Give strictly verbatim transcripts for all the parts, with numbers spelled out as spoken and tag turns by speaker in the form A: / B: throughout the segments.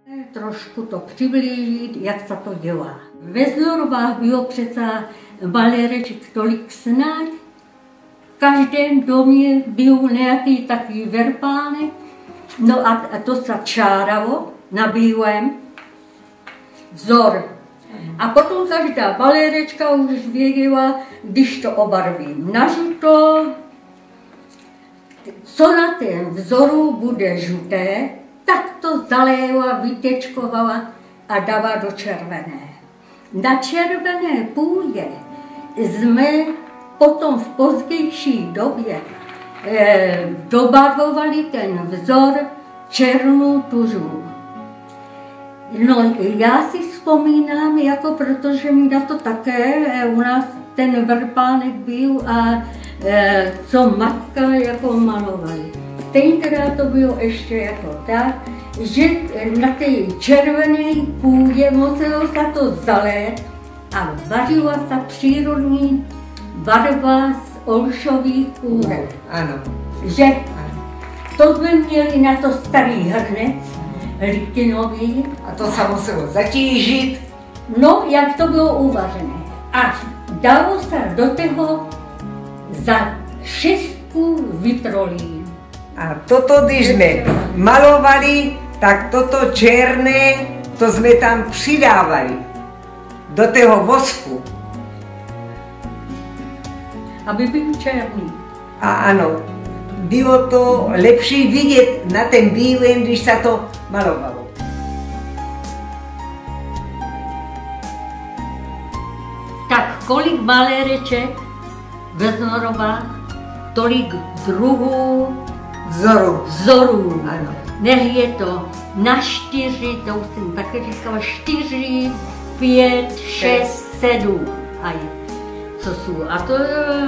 A: Trošku to přiblížit, jak se to dělá. Ve Znorovách bylo přece maléreček tolik snad. V každém domě byl nějaký takový verpánek, no a to se čáralo na bílém vzor. A potom každá malérečka už věděla, když to obarvím na žluto, co na ten vzoru bude žluté, tak to zalévala, vytěčkovala a dala do červené. Na červené půdě jsme potom v pozdější době eh, dobarvovali ten vzor černou tužou. No, já si vzpomínám, jako protože mi na to také eh, u nás ten verpánek byl a eh, co matka jako malovali. Tenkrát to bylo ještě jako tak, že na té červené půdě muselo se to zalét a vařila se přírodní barva z olšových kůrek.
B: Ano.
A: Že to jsme měli na to starý hrnec, litinový.
B: A to se muselo zatížit.
A: No, jak to bylo uvařené. A dalo se do toho za šestku vitrolí.
B: A toto, když jsme malovali, tak toto černé, to jsme tam přidávali do toho vosku.
A: Aby byl černý.
B: A ano, bylo to lepší vidět na ten bílém, když se to malovalo.
A: Tak kolik maléreček ve Znorovách, tolik druhů
B: Vzorů.
A: vzorů.
B: Ano.
A: Nech je to na čtyři, to už jsem také říkala, čtyři, pět, šest, sedm. Aj, co jsou. A to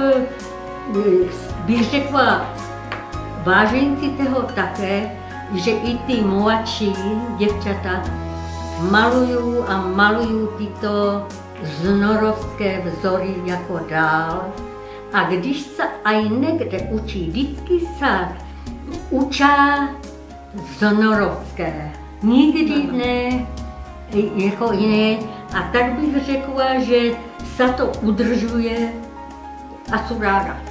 A: bych řekla váženci toho také, že i ty mladší děvčata malují a malují tyto znorovské vzory jako dál. A když se aj někde učí, vždycky se učá znorovské, nikdy ne jako jiné. A tak bych řekla, že se to udržuje a jsou ráda.